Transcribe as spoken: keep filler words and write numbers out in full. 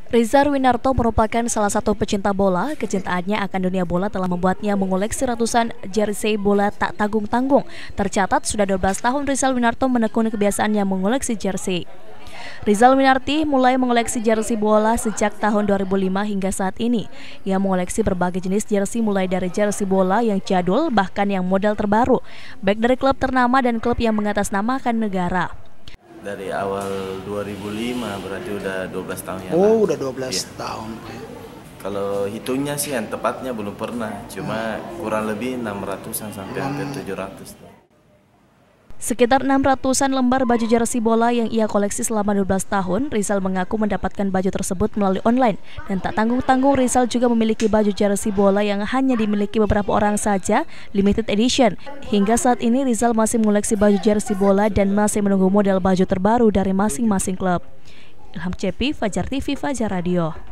Rizal Winarto merupakan salah satu pecinta bola. Kecintaannya akan dunia bola telah membuatnya mengoleksi ratusan jersey bola tak tanggung-tanggung. Tercatat sudah dua belas tahun Rizal Winarto menekuni kebiasaannya mengoleksi jersey. Rizal Winarti mulai mengoleksi jersey bola sejak tahun dua ribu lima hingga saat ini. Ia mengoleksi berbagai jenis jersey mulai dari jersey bola yang jadul bahkan yang model terbaru, baik dari klub ternama dan klub yang mengatasnamakan negara. Dari awal dua ribu lima berarti udah dua belas tahun ya. Oh, udah dua belas ya. tahun. Kalau hitungnya sih yang tepatnya belum pernah, cuma hmm. kurang lebih enam ratusan sampai hampir tujuh ratus. Sekitar enam ratusan lembar baju jersey bola yang ia koleksi selama dua belas tahun. Rizal mengaku mendapatkan baju tersebut melalui online. Dan tak tanggung-tanggung, Rizal juga memiliki baju jersey bola yang hanya dimiliki beberapa orang saja, limited edition. Hingga saat ini Rizal masih mengoleksi baju jersey bola dan masih menunggu model baju terbaru dari masing-masing klub. Ilham Cepi, Fajar T V, Fajar Radio.